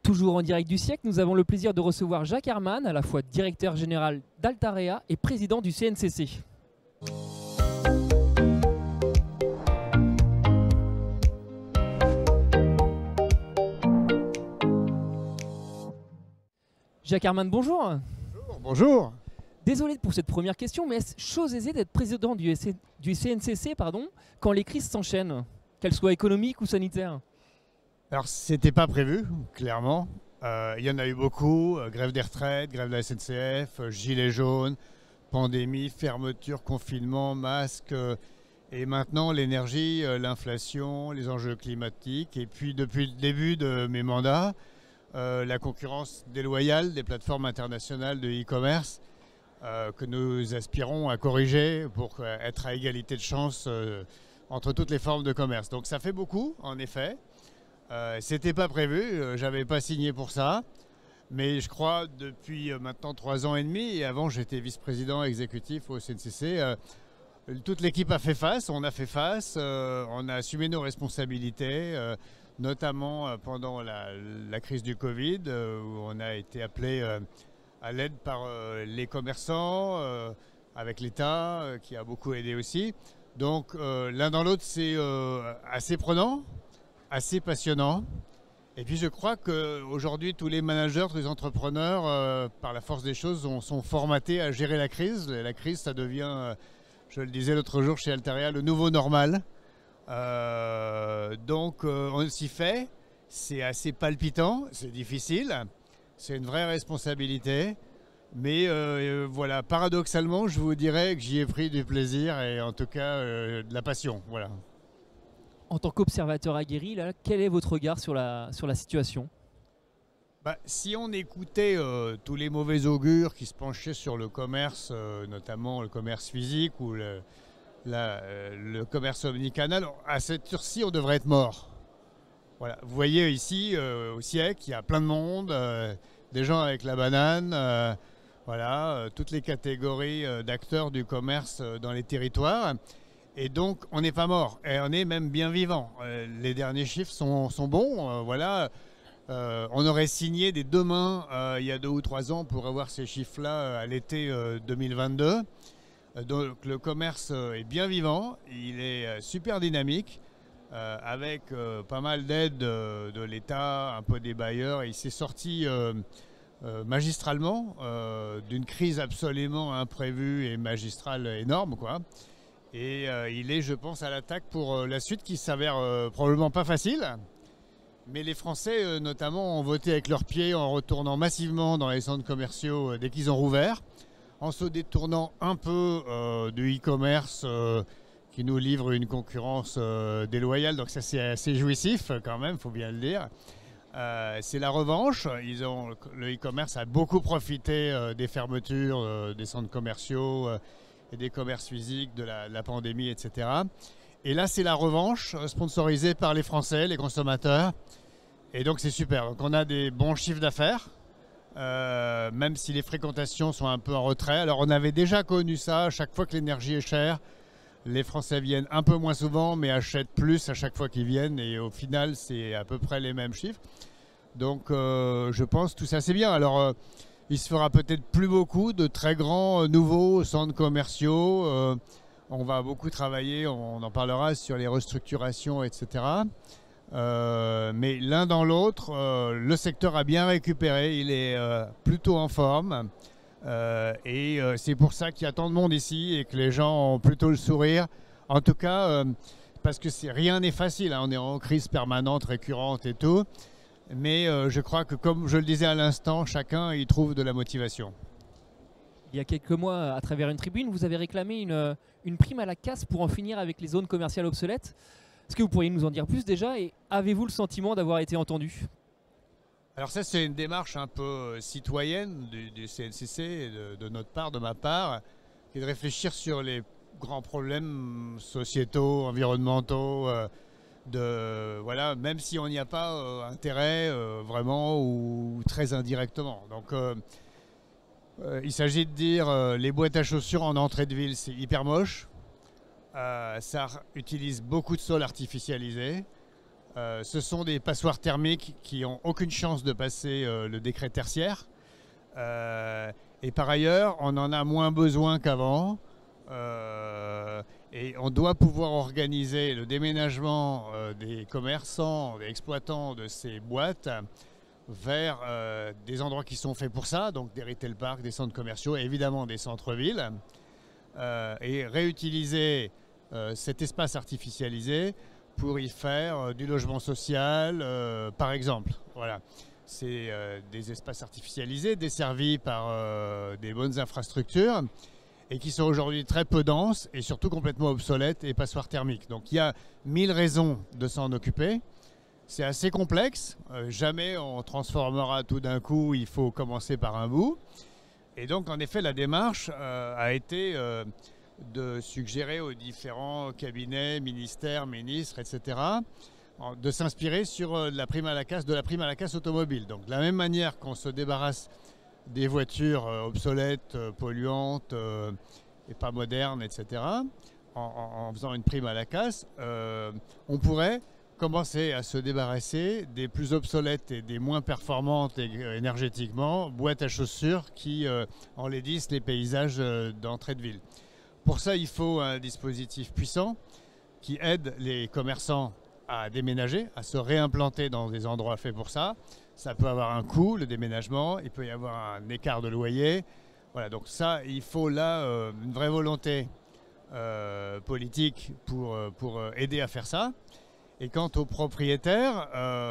Toujours en direct du siècle, nous avons le plaisir de recevoir Jacques Herman, à la fois directeur général d'Altarea et président du CNCC. Jacques Herman, bonjour. Bonjour. Bonjour. Désolé pour cette première question, mais est-ce chose aisée d'être président du CNCC quand les crises s'enchaînent, qu'elles soient économiques ou sanitaires? Alors, c'était pas prévu, clairement. Il y en a eu beaucoup. Grève des retraites, grève de la SNCF, gilets jaunes, pandémie, fermeture, confinement, masques. Et maintenant, l'énergie, l'inflation, les enjeux climatiques. Et puis, depuis le début de mes mandats, la concurrence déloyale des plateformes internationales de e-commerce que nous aspirons à corriger pour être à égalité de chance entre toutes les formes de commerce. Donc, ça fait beaucoup, en effet. C'était pas prévu, j'avais pas signé pour ça, mais je crois depuis maintenant 3 ans et demi, et avant j'étais vice-président exécutif au CNCC, toute l'équipe a fait face, on a fait face, on a assumé nos responsabilités, notamment pendant la crise du Covid, où on a été appelé à l'aide par les commerçants, avec l'État qui a beaucoup aidé aussi. Donc l'un dans l'autre c'est assez prenant, assez passionnant. Et puis je crois qu'aujourd'hui, tous les managers, tous les entrepreneurs, par la force des choses, sont formatés à gérer la crise. Et la crise, ça devient, je le disais l'autre jour chez Altaria, le nouveau normal. Donc on s'y fait. C'est assez palpitant, c'est difficile. C'est une vraie responsabilité. Mais voilà, paradoxalement, je vous dirais que j'y ai pris du plaisir et en tout cas de la passion. Voilà. En tant qu'observateur aguerri, là, quel est votre regard sur la situation? Si on écoutait tous les mauvais augures qui se penchaient sur le commerce, notamment le commerce physique ou le commerce omnicanal, à cette heure-ci, on devrait être mort. Voilà. Vous voyez ici, au siècle, il y a plein de monde, des gens avec la banane, voilà, toutes les catégories d'acteurs du commerce dans les territoires. Et donc, on n'est pas mort, et on est même bien vivant. Les derniers chiffres sont bons. Voilà. On aurait signé des 2 mains il y a 2 ou 3 ans pour avoir ces chiffres-là à l'été 2022. Donc, le commerce est bien vivant, il est super dynamique, avec pas mal d'aides de l'État, un peu des bailleurs. Il s'est sorti magistralement d'une crise absolument imprévue et magistrale énorme, quoi. Et il est, je pense, à l'attaque pour la suite qui s'avère probablement pas facile. Mais les Français, notamment, ont voté avec leurs pieds en retournant massivement dans les centres commerciaux dès qu'ils ont rouvert, en se détournant un peu du e-commerce qui nous livre une concurrence déloyale. Donc ça, c'est assez jouissif quand même, il faut bien le dire. C'est la revanche. Le e-commerce a beaucoup profité des fermetures des centres commerciaux et des commerces physiques, de la pandémie, etc. Et là, c'est la revanche sponsorisée par les Français, les consommateurs. Et donc, c'est super. Donc, on a des bons chiffres d'affaires, même si les fréquentations sont un peu en retrait. Alors, on avait déjà connu ça. Chaque fois que l'énergie est chère, les Français viennent un peu moins souvent, mais achètent plus à chaque fois qu'ils viennent. Et au final, c'est à peu près les mêmes chiffres. Donc, je pense que tout ça, c'est bien. Alors, il se fera peut-être plus beaucoup de très grands nouveaux centres commerciaux. On va beaucoup travailler, on en parlera, sur les restructurations, etc. Mais l'un dans l'autre, le secteur a bien récupéré, il est plutôt en forme. Et c'est pour ça qu'il y a tant de monde ici et que les gens ont plutôt le sourire. En tout cas, parce que rien n'est facile, hein, on est en crise permanente, récurrente et tout. Mais je crois que, comme je le disais à l'instant, chacun y trouve de la motivation. Il y a quelques mois, à travers une tribune, vous avez réclamé une prime à la casse pour en finir avec les zones commerciales obsolètes. Est-ce que vous pourriez nous en dire plus déjà, et avez-vous le sentiment d'avoir été entendu? Alors ça, c'est une démarche un peu citoyenne du CNCC, et de notre part, de ma part, qui est de réfléchir sur les grands problèmes sociétaux, environnementaux, voilà, même si on n'y a pas intérêt vraiment ou très indirectement. Donc il s'agit de dire les boîtes à chaussures en entrée de ville, c'est hyper moche. Ça utilise beaucoup de sol artificialisé. Ce sont des passoires thermiques qui n'ont aucune chance de passer le décret tertiaire. Et par ailleurs, on en a moins besoin qu'avant. Et on doit pouvoir organiser le déménagement des commerçants, des exploitants de ces boîtes vers des endroits qui sont faits pour ça, donc des retail parks, des centres commerciaux et évidemment des centres-villes. Et réutiliser cet espace artificialisé pour y faire du logement social, par exemple. Voilà. C'est des espaces artificialisés desservis par des bonnes infrastructures et qui sont aujourd'hui très peu denses et surtout complètement obsolètes et passoires thermiques. Donc il y a 1000 raisons de s'en occuper. C'est assez complexe. Jamais on transformera tout d'un coup, il faut commencer par un bout. Et donc en effet la démarche a été de suggérer aux différents cabinets, ministères, ministres, etc., de s'inspirer sur de la prime à la casse automobile. Donc de la même manière qu'on se débarrasse des voitures obsolètes, polluantes et pas modernes, etc., en faisant une prime à la casse, on pourrait commencer à se débarrasser des plus obsolètes et des moins performantes énergétiquement boîtes à chaussures qui enlaidissent les paysages d'entrée de ville. Pour ça, il faut un dispositif puissant qui aide les commerçants à déménager, à se réimplanter dans des endroits faits pour ça. Ça peut avoir un coût, le déménagement, il peut y avoir un écart de loyer. Voilà, donc ça, il faut là une vraie volonté politique pour aider à faire ça. Et quant aux propriétaires,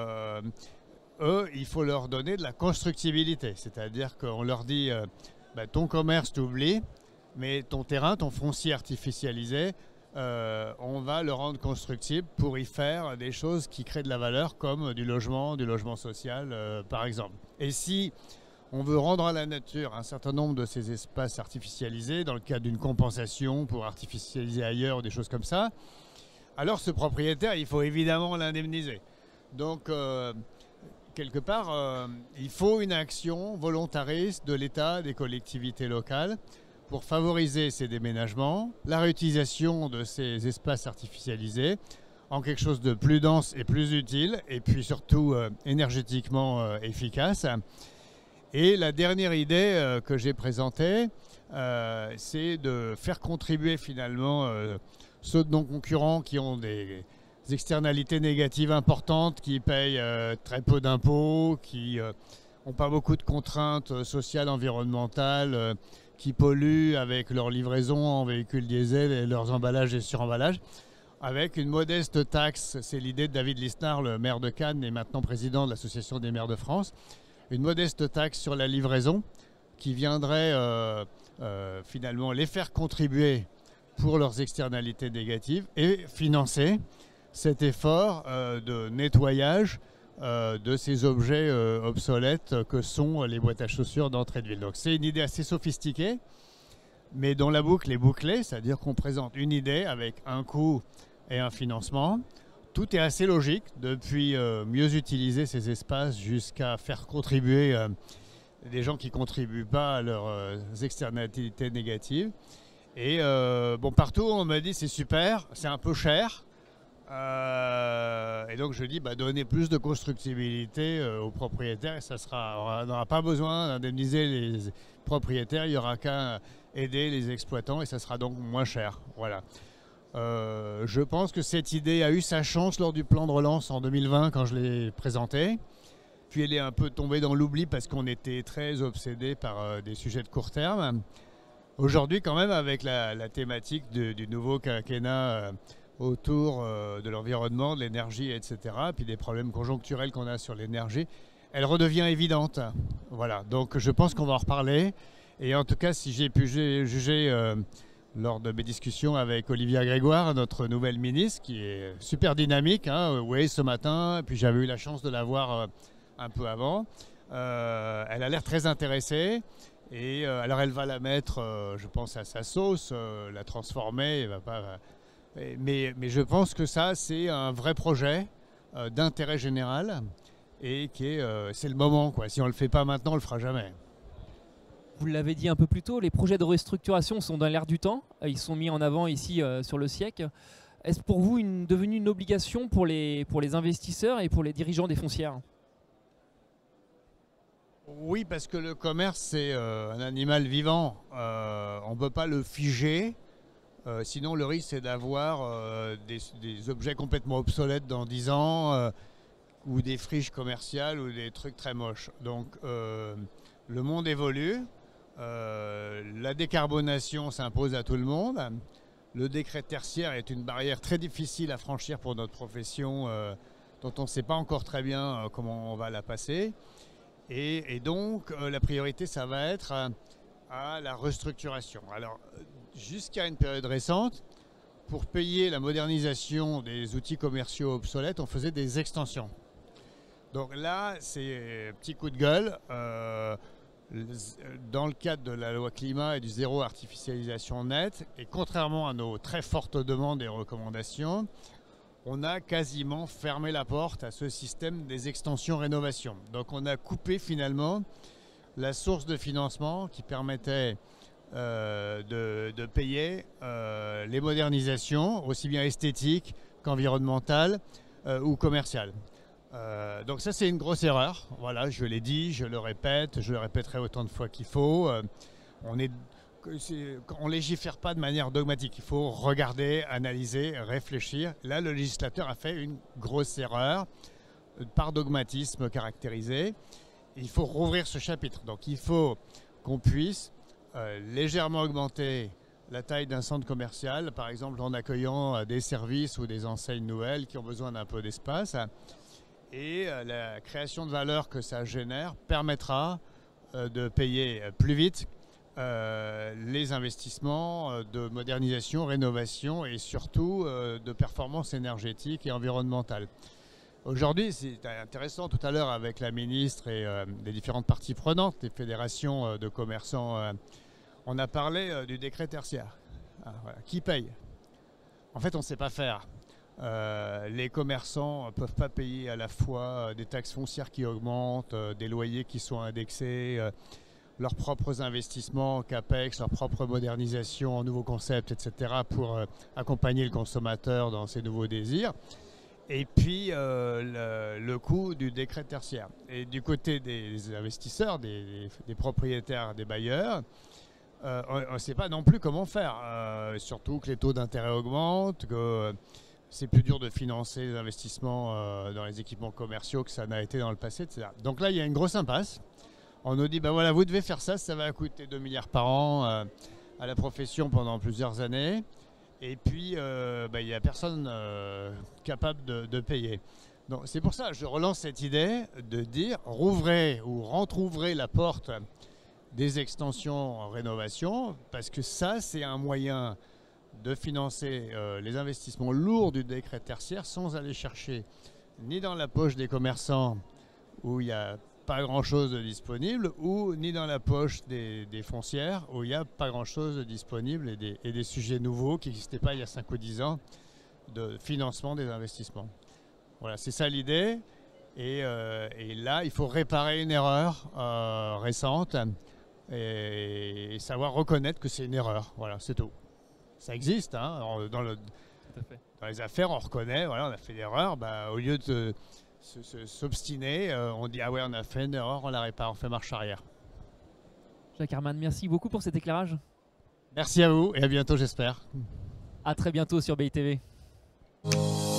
eux, il faut leur donner de la constructibilité. C'est-à-dire qu'on leur dit, ton commerce t'oublie, mais ton terrain, ton foncier artificialisé, on va le rendre constructible pour y faire des choses qui créent de la valeur comme du logement social par exemple. Et si on veut rendre à la nature un certain nombre de ces espaces artificialisés dans le cadre d'une compensation pour artificialiser ailleurs ou des choses comme ça, alors ce propriétaire, il faut évidemment l'indemniser. Donc quelque part, il faut une action volontariste de l'État, des collectivités locales pour favoriser ces déménagements, la réutilisation de ces espaces artificialisés en quelque chose de plus dense et plus utile, et puis surtout énergétiquement efficace. Et la dernière idée que j'ai présentée, c'est de faire contribuer finalement ceux de nos concurrents qui ont des externalités négatives importantes, qui payent très peu d'impôts, qui n'ont pas beaucoup de contraintes sociales, environnementales, qui polluent avec leur livraison en véhicules diesel et leurs emballages et suremballages, avec une modeste taxe. C'est l'idée de David Lisnard, le maire de Cannes et maintenant président de l'Association des maires de France, une modeste taxe sur la livraison qui viendrait finalement les faire contribuer pour leurs externalités négatives et financer cet effort de nettoyage de ces objets obsolètes que sont les boîtes à chaussures d'entrée de ville. Donc c'est une idée assez sophistiquée, mais dont la boucle est bouclée, c'est-à-dire qu'on présente une idée avec un coût et un financement. Tout est assez logique, depuis mieux utiliser ces espaces jusqu'à faire contribuer des gens qui ne contribuent pas à leurs externalités négatives. Et partout on m'a dit c'est super, c'est un peu cher. Et donc je dis donnez plus de constructibilité aux propriétaires et on n'aura pas besoin d'indemniser les propriétaires, il n'y aura qu'à aider les exploitants et ça sera donc moins cher. Voilà. Je pense que cette idée a eu sa chance lors du plan de relance en 2020 quand je l'ai présenté. Puis elle est un peu tombée dans l'oubli parce qu'on était très obsédé par des sujets de court terme. Aujourd'hui quand même avec la thématique du nouveau quinquennat autour de l'environnement, de l'énergie, etc., puis des problèmes conjoncturels qu'on a sur l'énergie, elle redevient évidente. Voilà, donc je pense qu'on va en reparler. Et en tout cas, si j'ai pu juger lors de mes discussions avec Olivia Grégoire, notre nouvelle ministre, qui est super dynamique, oui, ce matin, puis j'avais eu la chance de la voir un peu avant, elle a l'air très intéressée. Et alors elle va la mettre, je pense, à sa sauce, la transformer, elle va pas... Mais je pense que ça, c'est un vrai projet d'intérêt général et c'est le moment, quoi. Si on ne le fait pas maintenant, on ne le fera jamais. Vous l'avez dit un peu plus tôt, les projets de restructuration sont dans l'air du temps. Ils sont mis en avant ici sur le siècle. est-ce pour vous devenu une obligation pour les investisseurs et pour les dirigeants des foncières? Oui, parce que le commerce, c'est un animal vivant. On ne peut pas le figer. Sinon, le risque, c'est d'avoir des objets complètement obsolètes dans 10 ans ou des friches commerciales ou des trucs très moches. Donc, le monde évolue. La décarbonation s'impose à tout le monde. Le décret tertiaire est une barrière très difficile à franchir pour notre profession, dont on ne sait pas encore très bien comment on va la passer. Et donc, la priorité, ça va être à la restructuration. Alors, jusqu'à une période récente, pour payer la modernisation des outils commerciaux obsolètes, on faisait des extensions. Donc là, c'est un petit coup de gueule. Dans le cadre de la loi climat et du zéro artificialisation nette, et contrairement à nos très fortes demandes et recommandations, on a quasiment fermé la porte à ce système des extensions-rénovations. Donc on a coupé finalement la source de financement qui permettait de payer les modernisations, aussi bien esthétiques qu'environnementales ou commerciales. Donc ça, c'est une grosse erreur. Voilà, je l'ai dit, je le répéterai autant de fois qu'il faut. On ne légifère pas de manière dogmatique. Il faut regarder, analyser, réfléchir. Là, le législateur a fait une grosse erreur par dogmatisme caractérisé. Il faut rouvrir ce chapitre. Donc il faut qu'on puisse légèrement augmenter la taille d'un centre commercial, par exemple en accueillant des services ou des enseignes nouvelles qui ont besoin d'un peu d'espace. Et la création de valeur que ça génère permettra de payer plus vite les investissements de modernisation, rénovation et surtout de performance énergétique et environnementale. Aujourd'hui, c'est intéressant, tout à l'heure avec la ministre et les différentes parties prenantes, les fédérations de commerçants, on a parlé du décret tertiaire. Voilà. Qui paye? En fait, on ne sait pas faire. Les commerçants ne peuvent pas payer à la fois des taxes foncières qui augmentent, des loyers qui sont indexés, leurs propres investissements, CAPEX, leur propre modernisation en nouveaux concepts, etc. pour accompagner le consommateur dans ses nouveaux désirs. Et puis le coût du décret tertiaire. Et du côté des investisseurs, des propriétaires, des bailleurs, on ne sait pas non plus comment faire. Surtout que les taux d'intérêt augmentent, que c'est plus dur de financer les investissements dans les équipements commerciaux que ça n'a été dans le passé, etc. Donc là, il y a une grosse impasse. On nous dit, ben voilà, vous devez faire ça, ça va coûter 2 milliards par an à la profession pendant plusieurs années. Et puis, il n'y a personne capable de payer. Donc c'est pour ça que je relance cette idée de dire, rouvrez ou rentrouvrez la porte des extensions en rénovation, parce que ça, c'est un moyen de financer les investissements lourds du décret tertiaire sans aller chercher ni dans la poche des commerçants où il n'y a pas grand-chose de disponible, ou ni dans la poche des foncières où il n'y a pas grand-chose de disponible et des sujets nouveaux qui n'existaient pas il y a 5 ou 10 ans de financement des investissements. Voilà, c'est ça l'idée. Et là, il faut réparer une erreur récente et savoir reconnaître que c'est une erreur. Voilà, c'est tout. Ça existe, hein, dans les affaires, on reconnaît, voilà, on a fait l'erreur, au lieu de s'obstiner, on dit ah ouais, on a fait une erreur, on la répare, on fait marche arrière. Jacques Herman, merci beaucoup pour cet éclairage. Merci à vous et à bientôt, j'espère. À très bientôt sur BITV.